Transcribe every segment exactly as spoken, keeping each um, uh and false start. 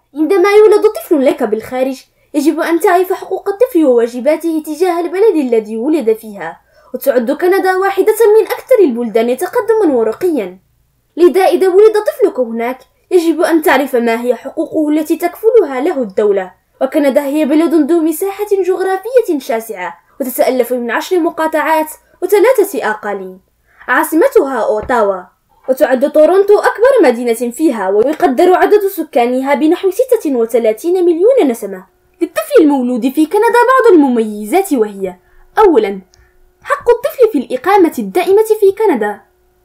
عندما يولد طفل لك بالخارج، يجب أن تعرف حقوق الطفل وواجباته تجاه البلد الذي ولد فيها، وتعد كندا واحدة من أكثر البلدان تقدما ورقيا. لذا إذا ولد طفلك هناك، يجب أن تعرف ما هي حقوقه التي تكفلها له الدولة. وكندا هي بلد ذو مساحة جغرافية شاسعة، وتتألف من عشر مقاطعات وثلاثة أقاليم. عاصمتها أوتاوا، وتعد تورونتو أكبر مدينة فيها، ويقدر عدد سكانها بنحو ستة وثلاثين مليون نسمة. للطفل المولود في كندا بعض المميزات، وهي: أولا، حق الطفل في الإقامة الدائمة في كندا.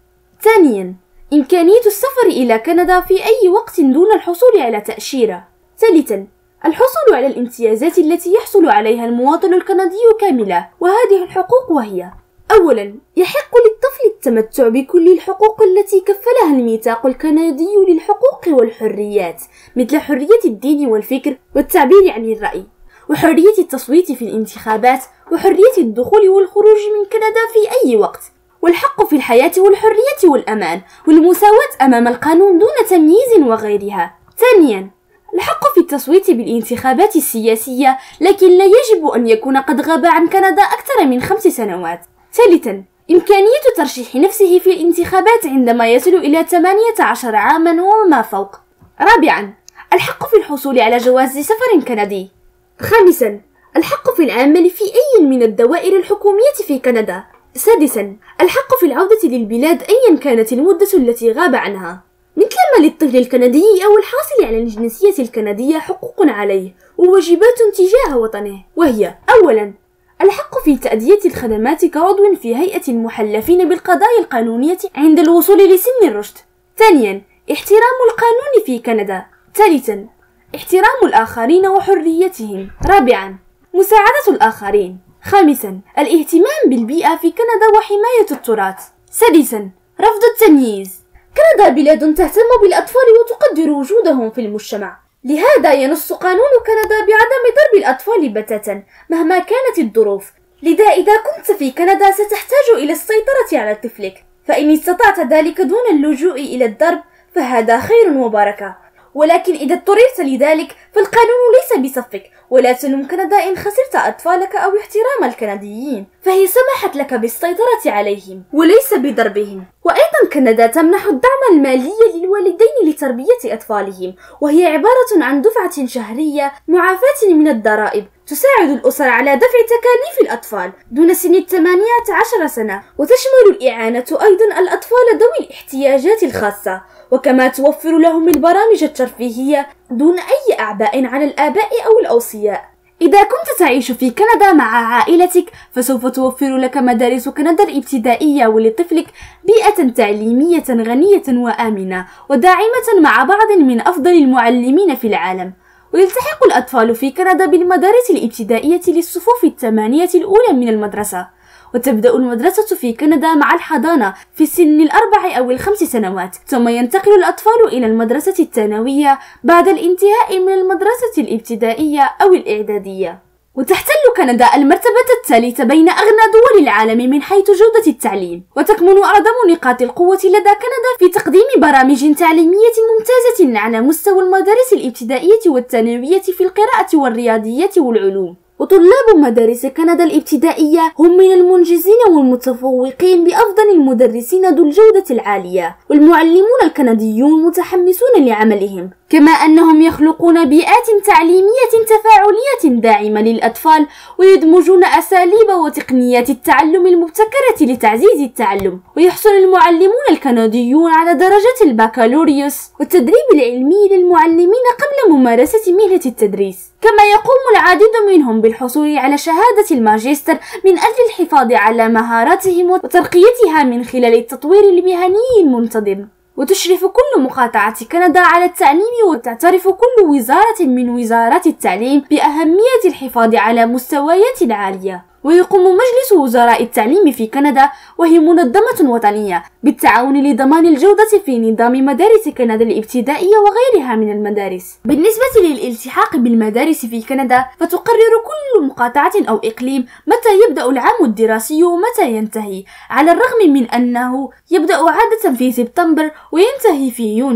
ثانيا، إمكانية السفر إلى كندا في أي وقت دون الحصول على تأشيرة. ثالثا، الحصول على الامتيازات التي يحصل عليها المواطن الكندي كاملة. وهذه الحقوق وهي: أولا، يحق للطفل التمتع بكل الحقوق التي كفلها الميثاق الكندي للحقوق والحريات، مثل حرية الدين والفكر والتعبير عن الرأي، وحرية التصويت في الانتخابات، وحرية الدخول والخروج من كندا في أي وقت، والحق في الحياة والحرية والأمان، والمساواة أمام القانون دون تمييز وغيرها. ثانيا، الحق في التصويت بالانتخابات السياسية، لكن لا يجب أن يكون قد غاب عن كندا أكثر من خمس سنوات. ثالثا، إمكانية ترشيح نفسه في الانتخابات عندما يصل إلى ثمانية عشر عاما وما فوق. رابعا، الحق في الحصول على جواز سفر كندي. خامسا، الحق في العمل في أي من الدوائر الحكومية في كندا. سادسا، الحق في العودة للبلاد أيا كانت المدة التي غاب عنها. مثلما للطفل الكندي أو الحاصل على الجنسية الكندية حقوق عليه وواجبات تجاه وطنه، وهي: أولا، الحق في تأدية الخدمات كعضو في هيئة المحلفين بالقضايا القانونية عند الوصول لسن الرشد. ثانيا، احترام القانون في كندا. ثالثا، احترام الآخرين وحريتهم. رابعا، مساعدة الآخرين. خامسا، الاهتمام بالبيئة في كندا وحماية التراث. سادسا، رفض التمييز. كندا بلاد تهتم بالأطفال وتقدر وجودهم في المجتمع، لهذا ينص قانون كندا بعدم ضرب الأطفال بتاتا مهما كانت الظروف. لذا إذا كنت في كندا ستحتاج إلى السيطرة على طفلك، فإن استطعت ذلك دون اللجوء إلى الضرب فهذا خير وبركة. ولكن إذا اضطررت لذلك فالقانون ليس بصفك، ولا تلوم كندا إن خسرت أطفالك أو احترام الكنديين، فهي سمحت لك بالسيطرة عليهم وليس بضربهم. وأيضا كندا تمنح الدعم المالي للوالدين لتربية أطفالهم، وهي عبارة عن دفعة شهرية معافاة من الضرائب تساعد الأسر على دفع تكاليف الأطفال دون سن الثمانية عشر سنة، وتشمل الإعانة أيضا الأطفال ذوي الاحتياجات الخاصة، وكما توفر لهم البرامج الترفيهية دون أي أعباء على الآباء أو الأوصياء. إذا كنت تعيش في كندا مع عائلتك فسوف توفر لك مدارس كندا الابتدائية ولطفلك بيئة تعليمية غنية وآمنة وداعمة مع بعض من أفضل المعلمين في العالم. ويلتحق الأطفال في كندا بالمدارس الابتدائية للصفوف الثمانية الأولى من المدرسة، وتبدأ المدرسة في كندا مع الحضانة في سن الأربع أو الخمس سنوات، ثم ينتقل الأطفال إلى المدرسة الثانوية بعد الانتهاء من المدرسة الابتدائية أو الإعدادية. وتحتل كندا المرتبة الثالثة بين أغنى دول العالم من حيث جودة التعليم، وتكمن أعظم نقاط القوة لدى كندا في تقديم برامج تعليمية ممتازة على مستوى المدارس الابتدائية والثانوية في القراءة والرياضيات والعلوم. وطلاب مدارس كندا الابتدائية هم من المنجزين والمتفوقين بأفضل المدرسين ذو الجودة العالية، والمعلمون الكنديون متحمسون لعملهم، كما أنهم يخلقون بيئات تعليمية تفاعلية داعمة للأطفال، ويدمجون أساليب وتقنيات التعلم المبتكرة لتعزيز التعلم. ويحصل المعلمون الكنديون على درجة البكالوريوس والتدريب العلمي للمعلمين قبل ممارسة مهنة التدريس، كما يقوم العديد منهم بالحصول على شهادة الماجستير من أجل الحفاظ على مهاراتهم وترقيتها من خلال التطوير المهني المنتظم. وتشرف كل مقاطعة كندا على التعليم، وتعترف كل وزارة من وزارات التعليم بأهمية الحفاظ على مستويات عالية. ويقوم مجلس وزراء التعليم في كندا، وهي منظمة وطنية، بالتعاون لضمان الجودة في نظام مدارس كندا الابتدائية وغيرها من المدارس. بالنسبة للالتحاق بالمدارس في كندا، فتقرر كل مقاطعة أو إقليم متى يبدأ العام الدراسي ومتى ينتهي، على الرغم من أنه يبدأ عادة في سبتمبر وينتهي في يونيو.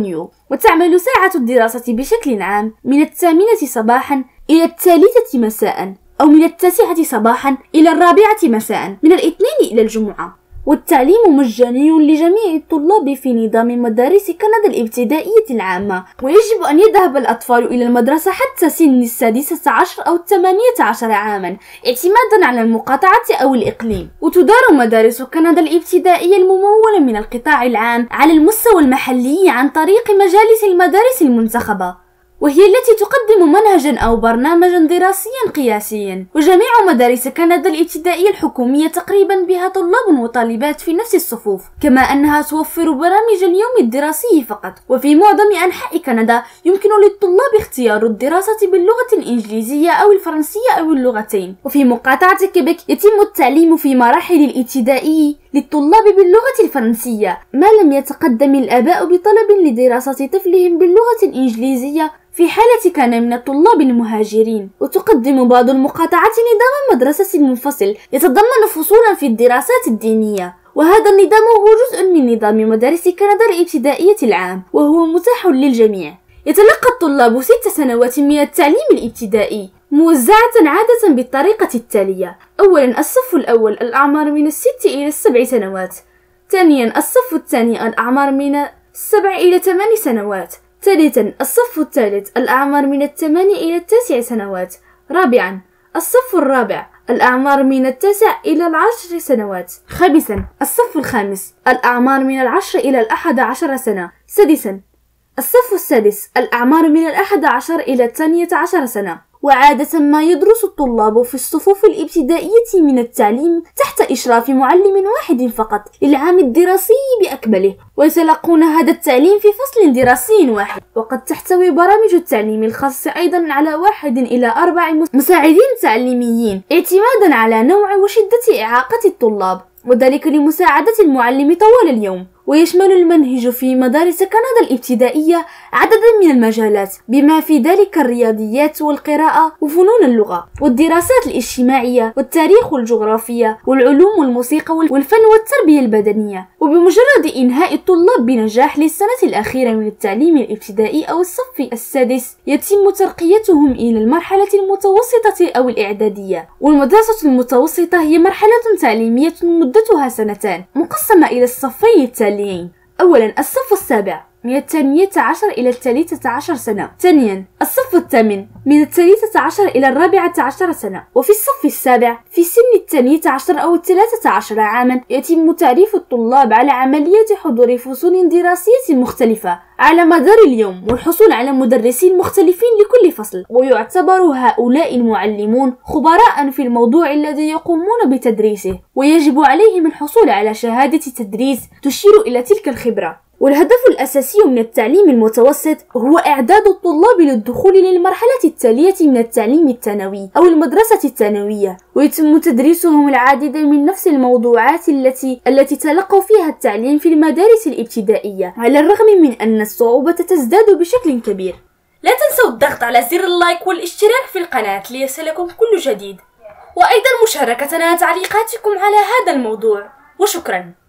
وتعمل ساعة الدراسة بشكل عام من الثامنة صباحا إلى الثالثة مساء، أو من التاسعة صباحا إلى الرابعة مساء من الاثنين إلى الجمعة. والتعليم مجاني لجميع الطلاب في نظام مدارس كندا الابتدائية العامة، ويجب أن يذهب الأطفال إلى المدرسة حتى سن السادسة عشر أو الثمانية عشر عاما اعتمادا على المقاطعة أو الإقليم. وتدار مدارس كندا الابتدائية الممولة من القطاع العام على المستوى المحلي عن طريق مجالس المدارس المنتخبة، وهي التي تقدم منهجا أو برنامجا دراسيا قياسيا. وجميع مدارس كندا الابتدائية الحكومية تقريبا بها طلاب وطالبات في نفس الصفوف، كما أنها توفر برامج اليوم الدراسي فقط. وفي معظم أنحاء كندا يمكن للطلاب اختيار الدراسة باللغة الإنجليزية أو الفرنسية أو اللغتين. وفي مقاطعة كيبيك يتم التعليم في مراحل الابتدائي للطلاب باللغة الفرنسية، ما لم يتقدم الآباء بطلب لدراسة طفلهم باللغة الإنجليزية في حالة كان من الطلاب المهاجرين. وتقدم بعض المقاطعات نظام مدرسة منفصل يتضمن فصولا في الدراسات الدينية، وهذا النظام هو جزء من نظام مدارس كندا الابتدائية العام، وهو متاح للجميع. يتلقى الطلاب ست سنوات من التعليم الابتدائي موزعة عادة بالطريقة التالية: أولا الصف الأول الأعمار من الست إلى السبع سنوات، ثانيا الصف الثاني الأعمار من السبع إلى ثمان سنوات، ثالثا الصف الثالث الأعمار من الثمان إلى التاسع سنوات، رابعا الصف الرابع الأعمار من التاسع إلى العشر سنوات، خامسا الصف الخامس الأعمار من العشر إلى الأحد عشر سنة، سادسا الصف السادس الأعمار من الأحد عشر إلى الثانية عشر سنة. وعادة ما يدرس الطلاب في الصفوف الابتدائية من التعليم تحت إشراف معلم واحد فقط للعام الدراسي بأكمله، ويتلقون هذا التعليم في فصل دراسي واحد. وقد تحتوي برامج التعليم الخاص أيضا على واحد إلى أربع مساعدين تعليميين اعتمادا على نوع وشدة إعاقة الطلاب، وذلك لمساعدة المعلم طوال اليوم. ويشمل المنهج في مدارس كندا الابتدائية عددا من المجالات، بما في ذلك الرياضيات والقراءة وفنون اللغة والدراسات الاجتماعية والتاريخ والجغرافيا والعلوم والموسيقى والفن والتربية البدنية. وبمجرد إنهاء الطلاب بنجاح للسنة الأخيرة من التعليم الابتدائي أو الصف السادس يتم ترقيتهم إلى المرحلة المتوسطة أو الإعدادية. والمدرسة المتوسطة هي مرحلة تعليمية مدتها سنتان مقسمة إلى الصفين التاليين: أولا الصف السابع من الثانية عشر إلى الثالثة عشر سنة، ثانيا الصف الثامن من الثالثة عشر إلى الرابعة عشر سنة. وفي الصف السابع في سن الثانية عشر أو الثلاثة عشر عاما يتم تعريف الطلاب على عملية حضور فصول دراسية مختلفة على مدار اليوم والحصول على مدرسين مختلفين لكل فصل، ويعتبر هؤلاء المعلمون خبراء في الموضوع الذي يقومون بتدريسه، ويجب عليهم الحصول على شهادة تدريس تشير إلى تلك الخبرة. والهدف الأساسي من التعليم المتوسط هو إعداد الطلاب للدخول للمرحلة التالية من التعليم الثانوي أو المدرسة الثانوية، ويتم تدريسهم العديد من نفس الموضوعات التي التي تلقوا فيها التعليم في المدارس الابتدائية، على الرغم من أن الصعوبة تزداد بشكل كبير. لا تنسوا الضغط على زر اللايك والاشتراك في القناة ليصلكم كل جديد، وأيضا مشاركتنا تعليقاتكم على هذا الموضوع، وشكرا.